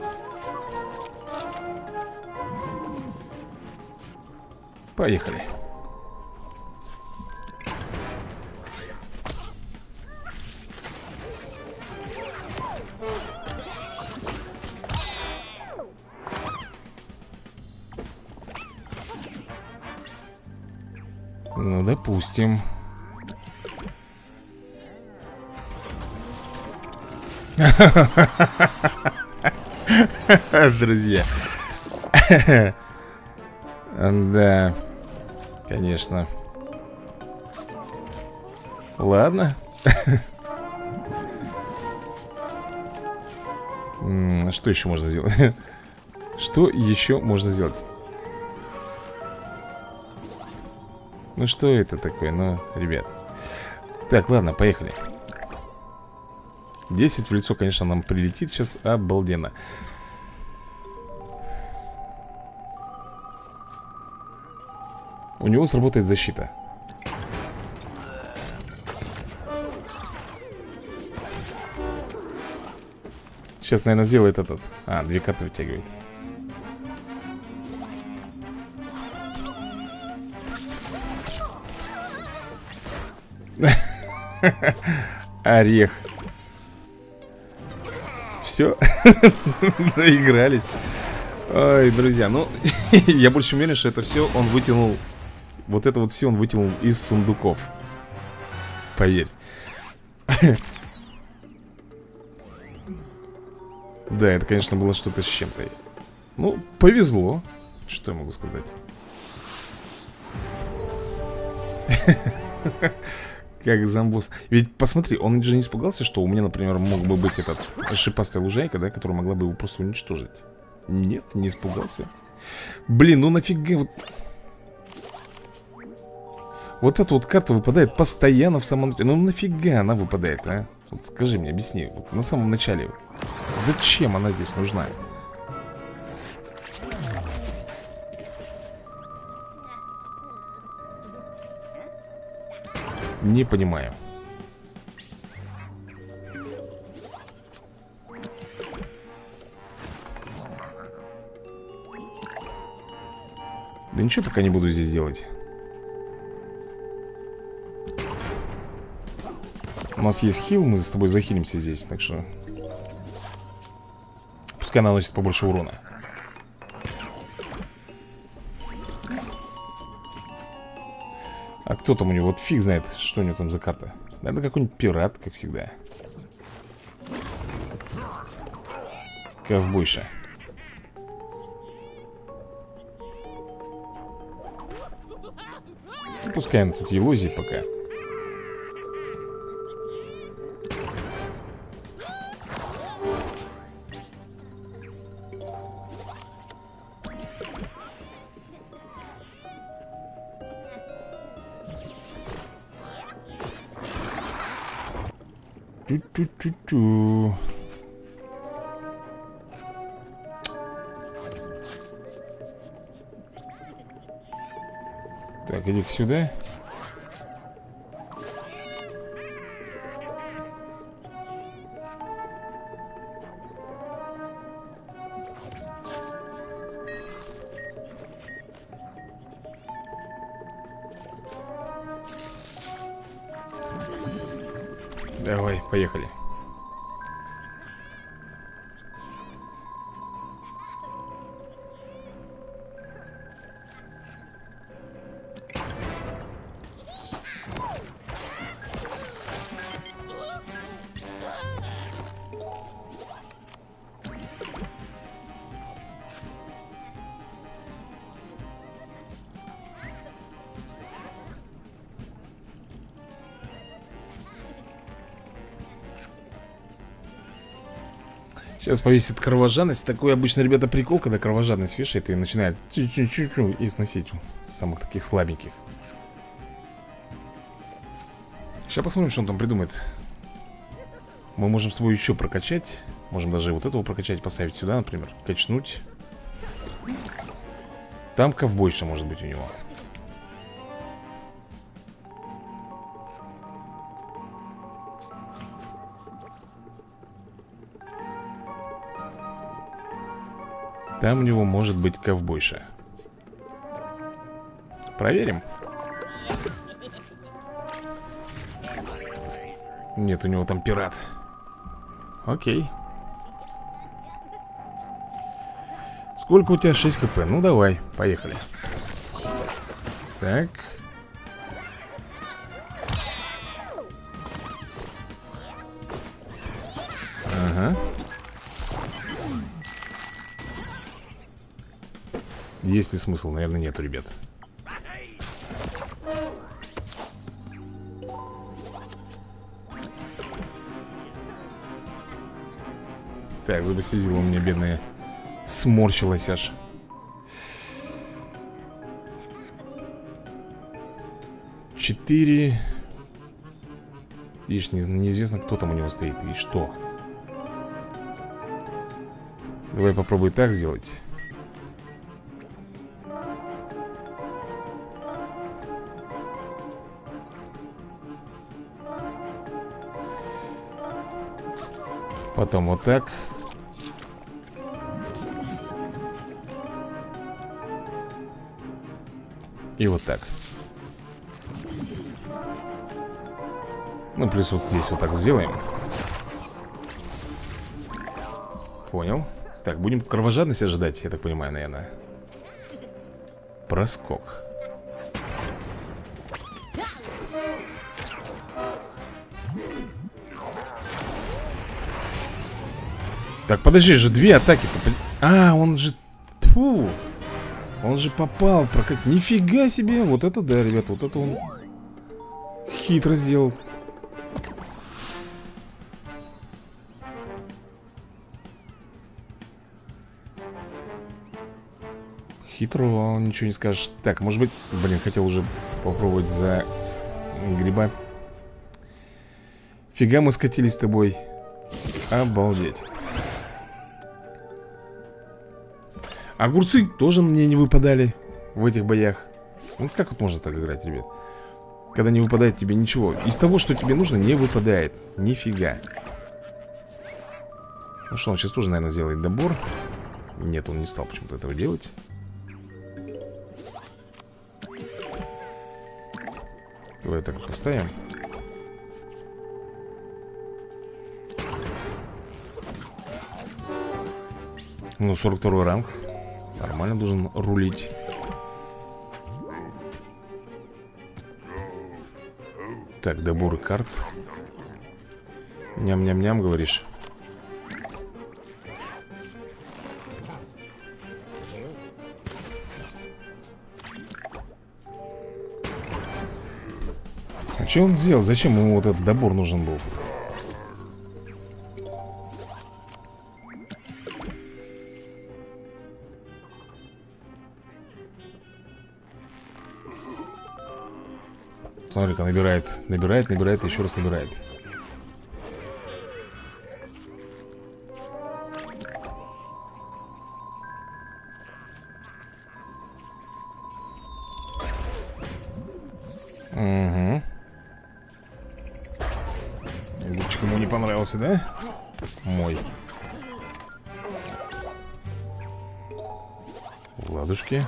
Поехали. Ну, допустим. Друзья. Да. Конечно. Ладно. Что еще можно сделать? Что еще можно сделать? Ну что это такое, ну, ребят. Так, ладно, поехали. десять в лицо, конечно, нам прилетит сейчас обалденно. У него сработает защита. Сейчас, наверное, сделает этот. А, две карты вытягивает. Орех. Все. Доигрались. Ой, друзья, ну я больше уверен, что это все он вытянул. Вот это вот все он вытянул из сундуков. Поверь. Да, это, конечно, было что-то с чем-то. Ну, повезло. Что я могу сказать? Как зомбос. Ведь посмотри, он же не испугался, что у меня, например, мог бы быть этот шипастая лужайка, да, которая могла бы его просто уничтожить. Нет, не испугался. Блин, ну нафига вот... Вот эта вот карта выпадает постоянно в самом... Ну нафига она выпадает, а? Вот скажи мне, объясни, вот на самом начале. Зачем она здесь нужна? Не понимаю. Да ничего пока не буду здесь делать. У нас есть хил, мы с тобой захилимся здесь, так что пускай наносит побольше урона. А кто там у него? Вот фиг знает, что у него там за карта. Наверное, какой-нибудь пират, как всегда. Ковбойша. Ну, пускай она тут елозит пока. Ту-ту-ту-ту. Так, иди-ка сюда. Давай, поехали. Сейчас повесит кровожадность. Такой обычно, ребята, прикол, когда кровожадность вешает и начинает чу-чу-чу-чу и сносить самых таких слабеньких. Сейчас посмотрим, что он там придумает. Мы можем с тобой еще прокачать. Можем даже вот этого прокачать, поставить сюда, например. Качнуть. Там ковбойша может быть у него. Там у него может быть ковбойша. Проверим. Нет, у него там пират. Окей. Сколько у тебя? шесть хп. Ну давай, поехали. Так. Ага. Есть ли смысл? Наверное, нету, ребят. Так, зубосизила у меня, бедная, сморщилась аж. Четыре. Видишь, не, неизвестно, кто там у него стоит и что. Давай попробуй так сделать. Потом вот так. И вот так. Ну, плюс вот здесь вот так вот сделаем. Понял. Так, будем кровожадность ожидать, я так понимаю, наверное. Проскок. Так, подожди, же две атаки-то. А, он же... Тьфу. Он же попал. Прокат... Нифига себе. Вот это да, ребят, вот это он хитро сделал. Хитро, он ничего не скажешь. Так, может быть, блин, хотел уже попробовать за гриба. Фига мы скатились с тобой. Обалдеть. Огурцы тоже мне не выпадали в этих боях. Ну как вот можно так играть, ребят? Когда не выпадает тебе ничего. Из того, что тебе нужно, не выпадает. Нифига. Ну что, он сейчас тоже, наверное, сделает добор. Нет, он не стал почему-то этого делать. Давай так вот поставим. Ну, сорок второй ранг. Нормально должен рулить. Так, доборы карт. Ням-ням-ням, говоришь. А что он сделал? Зачем ему вот этот добор нужен был? Смотри-ка, набирает, набирает, набирает, еще раз набирает. Угу. Лучик ему не понравился, да? Мой. Ладушки.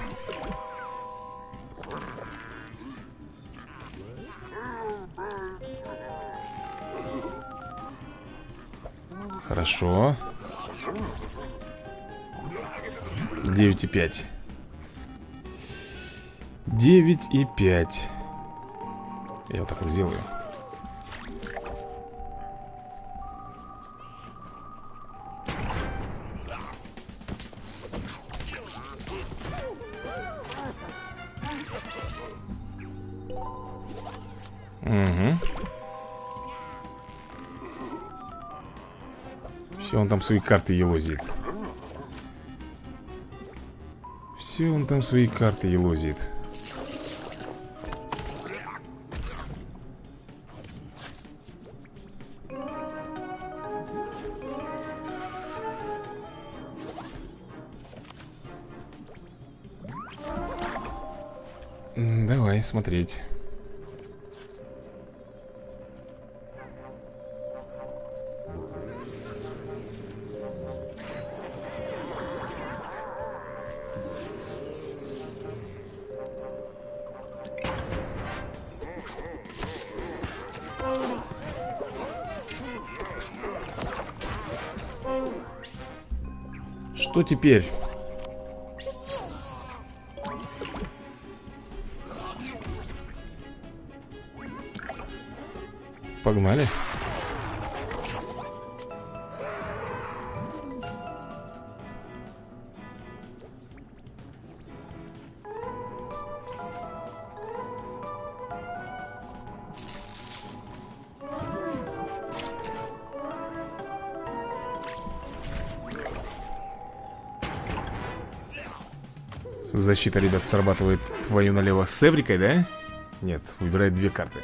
Хорошо. девять и пять. девять и пять. Я вот так вот сделаю. Угу. Все, он там свои карты елозит. Все, он там свои карты елозит. Давай смотреть. Что теперь? Погнали. Защита, ребят, срабатывает твою налево с Эврикой, да? Нет, выбирает две карты.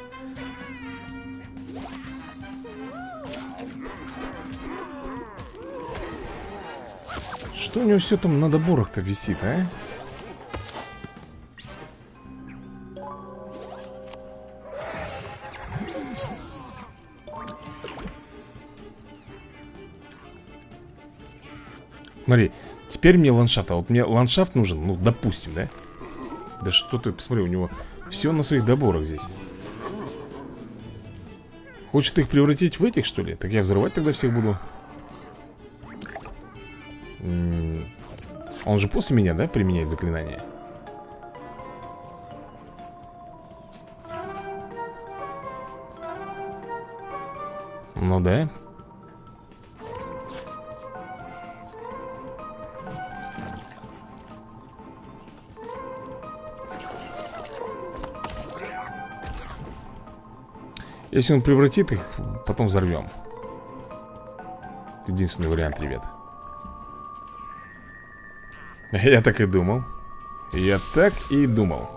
Что у него все там на доборах-то висит, а? Смотри, теперь мне ландшафт. А вот мне ландшафт нужен, ну, допустим, да? Да что ты, посмотри, у него все на своих доборах здесь. Хочет их превратить в этих, что ли? Так я взрывать тогда всех буду. Он же после меня, да, применяет заклинание? Ну да. Если он превратит их, потом взорвем. Единственный вариант, ребят. Я так и думал. Я так и думал.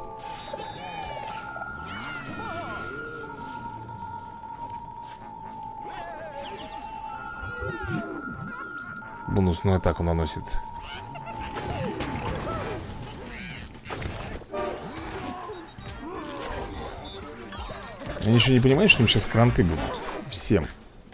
Бонусную атаку наносит. Они еще не понимают, что им сейчас кранты будут. Всем.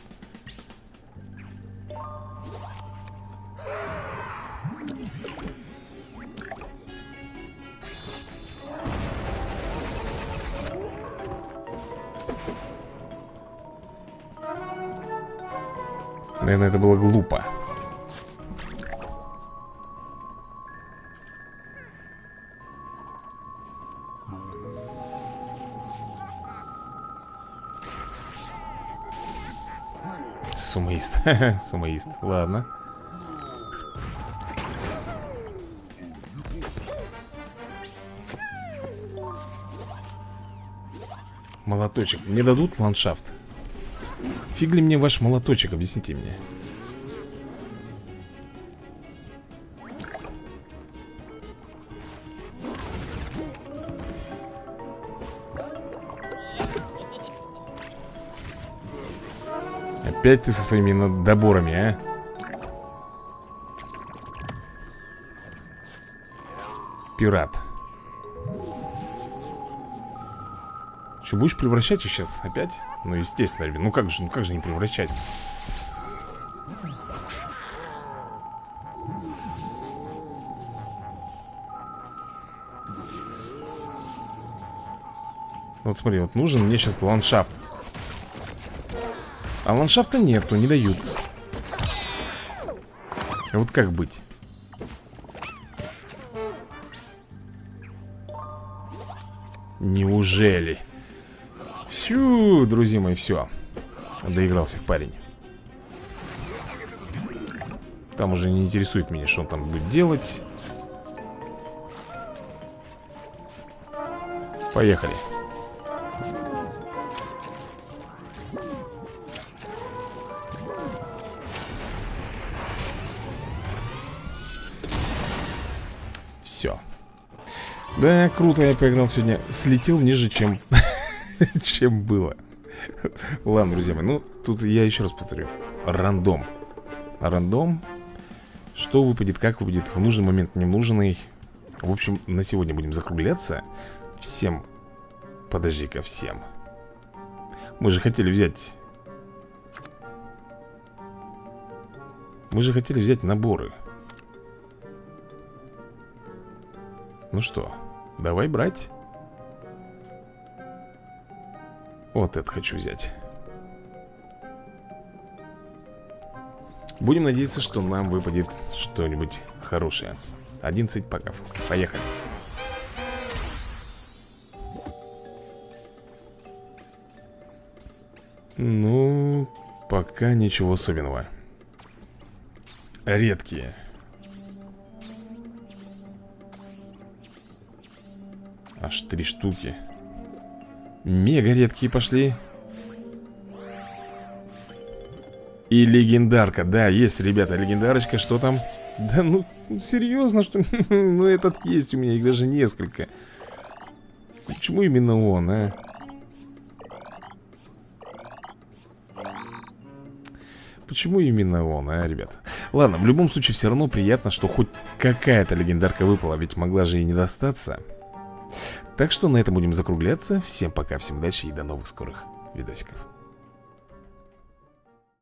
Наверное, это было глупо. Сумоист. Сумоист. Ладно. Молоточек. Мне дадут ландшафт? Фиг ли мне ваш молоточек, объясните мне. Опять ты со своими доборами, а? Пират. Что, будешь превращать их сейчас опять? Ну, естественно, ребят. Ну как же, ну как же не превращать? Вот смотри, вот нужен мне сейчас ландшафт. А ландшафта нету, не дают. А вот как быть? Неужели? Фью, друзья мои, все. Доигрался парень. Там уже не интересует меня, что он там будет делать. Поехали. Все. Да, круто я поиграл сегодня. Слетел ниже, чем чем было. Ладно, друзья мои, ну, тут я еще раз повторю. Рандом. Рандом. Что выпадет, как выпадет, в нужный момент, не нужный. В общем, на сегодня будем закругляться. Всем. Подожди-ка, всем. Мы же хотели взять... Мы же хотели взять наборы. Ну что, давай брать. Вот это хочу взять. Будем надеяться, что нам выпадет что-нибудь хорошее. одиннадцать паков. Поехали. Ну, пока ничего особенного. Редкие. Аж три штуки. Мега редкие пошли. И легендарка. Да, есть, ребята, легендарочка. Что там? Да ну, серьезно, что... Ну, этот есть у меня, их даже несколько. Почему именно он, а? Почему именно он, а, ребят? Ладно, в любом случае, все равно приятно, что хоть какая-то легендарка выпала. Ведь могла же и не достаться. Так что на этом будем закругляться. Всем пока, всем удачи и до новых скорых видосиков.